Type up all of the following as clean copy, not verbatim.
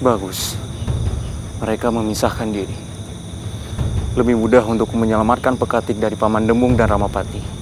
Bagus. Mereka memisahkan diri. Lebih mudah untuk menyelamatkan Pekatik dari Paman Demung dan Ramapati.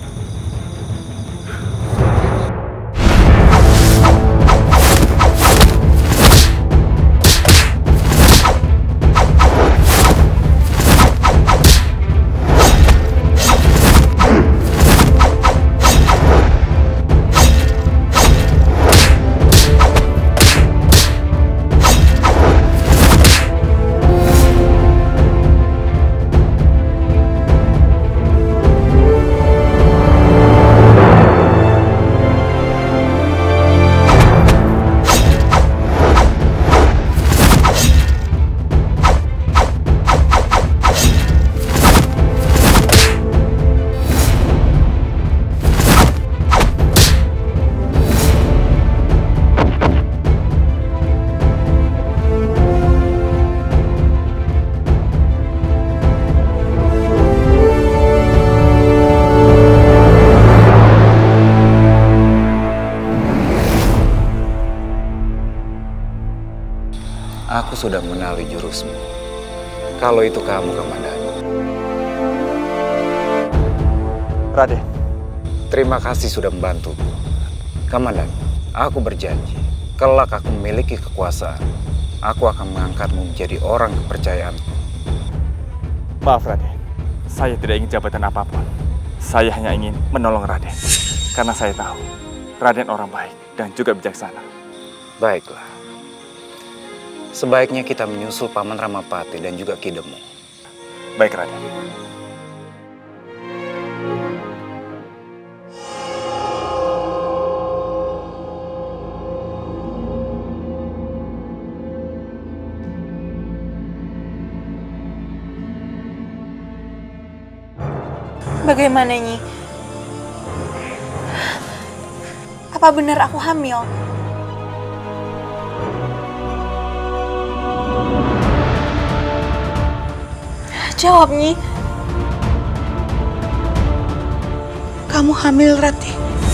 Aku sudah mengenali jurusmu. Kalau itu kamu, Kamandanu. Raden. Terima kasih sudah membantuku. Kamandanu, aku berjanji, kelak aku memiliki kekuasaan, aku akan mengangkatmu menjadi orang kepercayaanku. Maaf Raden, saya tidak ingin jabatan apapun. Saya hanya ingin menolong Raden. Karena saya tahu, Raden orang baik dan juga bijaksana. Baiklah. Sebaiknya kita menyusul Paman Ramapati dan juga Ki Demung. Baik, Raden. Bagaimana, Nyi? Apa benar aku hamil? Jawab, Nyi. Kamu hamil, Rati.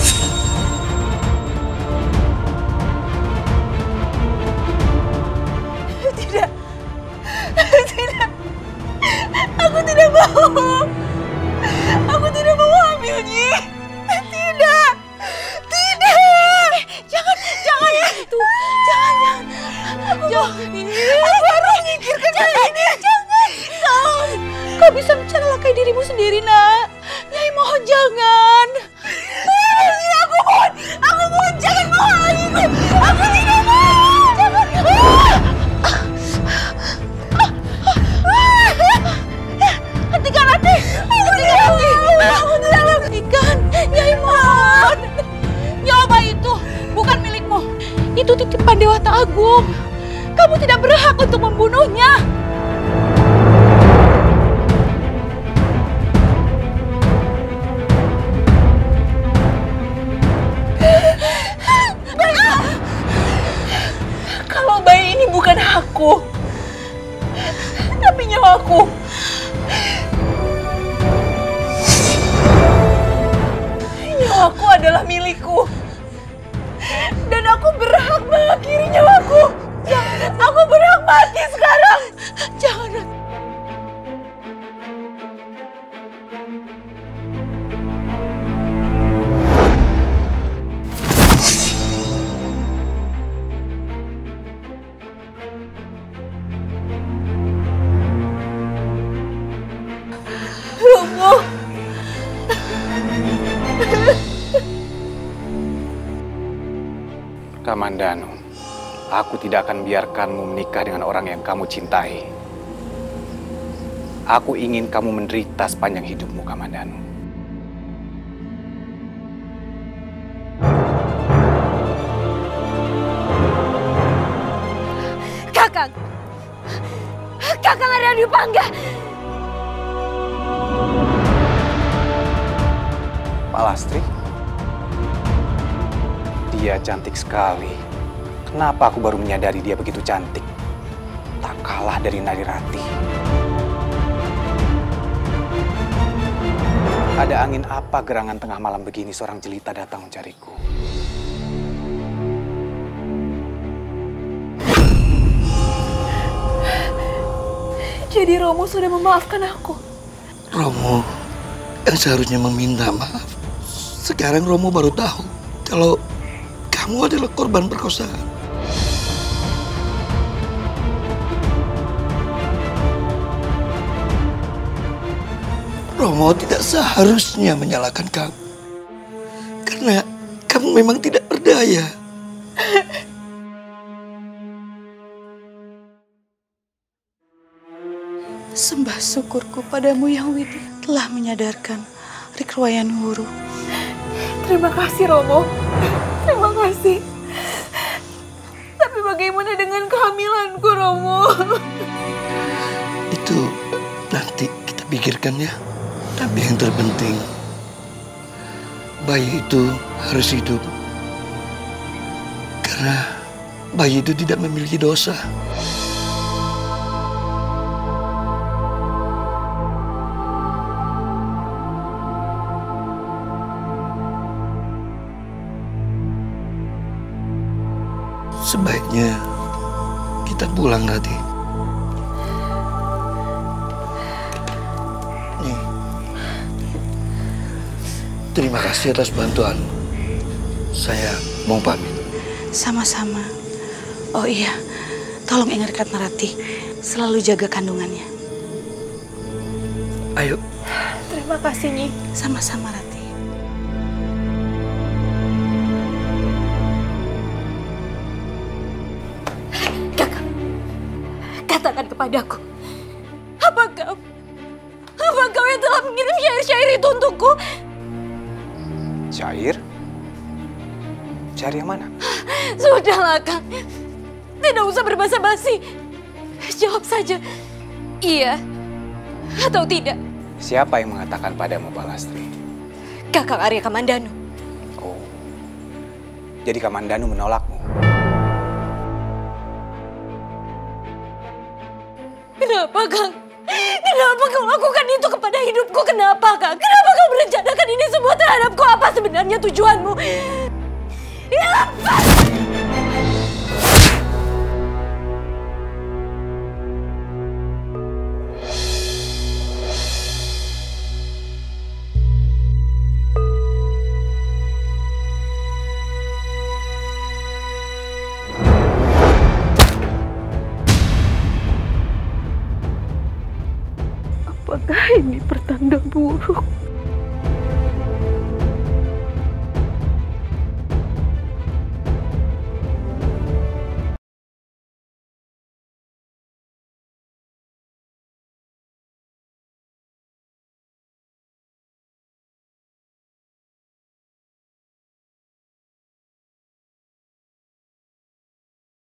Tidak. Tidak. Aku tidak mau. Aku tidak mau hamil, Nyi. Tidak. Tidak. Jangan itu. Jangan. Aku harus menyingkirkan ini. Kau bisa mencelakai dirimu sendiri, nak. Nyai mohon jangan. Aku mohon jangan menghalangiku. Aku tidak mau. Jangan. Hentikan, Rati. Aku tidak mau. Hentikan. Nyai mohon. Nyawa itu bukan milikmu. Itu titipan Dewata Agung. Kamu tidak berhak untuk membunuhnya. Kalau bayi ini bukan aku, tapi nyawaku. Nyawaku adalah milikku. Dan aku berhak mengakhiri nyawaku. Aku berhak mati sekarang. Jangan. Kamandanu, aku tidak akan biarkanmu menikah dengan orang yang kamu cintai. Aku ingin kamu menderita sepanjang hidupmu, Kamandanu. Kakang Arya Dipangga. Pak Lastri, dia cantik sekali. Kenapa aku baru menyadari dia begitu cantik? Tak kalah dari Nari Rati. Ada angin apa gerangan tengah malam begini seorang jelita datang mencariku? Jadi Romo sudah memaafkan aku? Romo yang seharusnya meminta maaf. Sekarang Romo baru tahu kalau kamu adalah korban perkosaan. Romo tidak seharusnya menyalahkan kamu. Karena kamu memang tidak berdaya. Sembah syukurku padamu Yang Widi telah menyadarkan Rikruwayan Wuru. Terima kasih Romo. Terima kasih. Tapi bagaimana dengan kehamilanku Romo? Itu nanti kita pikirkan ya. Tapi yang terpenting, bayi itu harus hidup. Karena bayi itu tidak memiliki dosa. Sebaiknya kita pulang, Rati. Nih, terima kasih atas bantuan. Saya mau pamit. Sama-sama. Oh iya, tolong ingatkan Rati, selalu jaga kandungannya. Ayo. Terima kasih, Nyi. Sama-sama, Rati. Kakak, katakan kepadaku, apa kau yang telah mengirim syair-syair itu untukku? Syair? Syair yang mana? Sudahlah, Kang. Tidak usah berbasa-basi. Jawab saja, iya atau tidak. Siapa yang mengatakan padamu, Balastri? Kakang Arya Kamandanu. Oh, jadi Kamandanu menolakmu? Kenapa, Kang? Kenapa kau lakukan itu kepada hidupku? Kenapa, Kang? Kenapa kau merencanakan ini semua terhadapku? Apa sebenarnya tujuanmu? Lepas! Apakah ini pertanda buruk?